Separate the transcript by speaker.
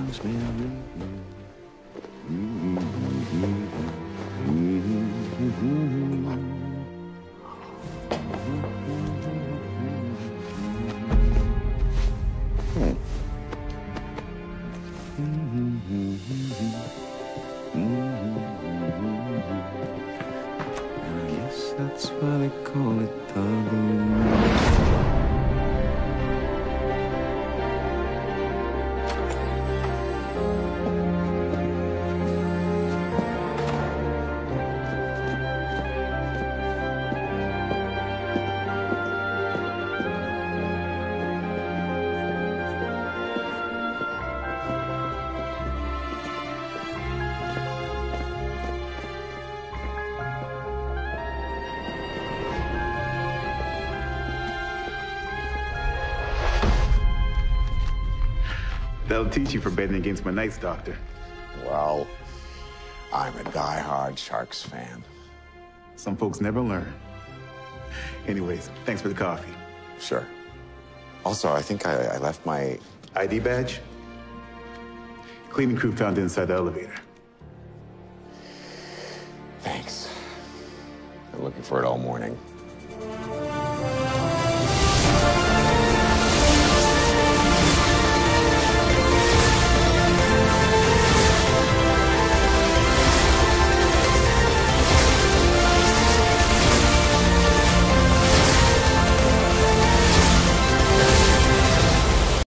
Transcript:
Speaker 1: I guess that's why they call it double.
Speaker 2: That'll teach you for betting against my Night Doctor.
Speaker 3: Well, I'm a die-hard Sharks fan.
Speaker 2: Some folks never learn. Anyways, thanks for the coffee.
Speaker 3: Sure. Also, I think I left my...
Speaker 2: ID badge? Cleaning crew found it inside the elevator.
Speaker 3: Thanks. Been looking for it all morning.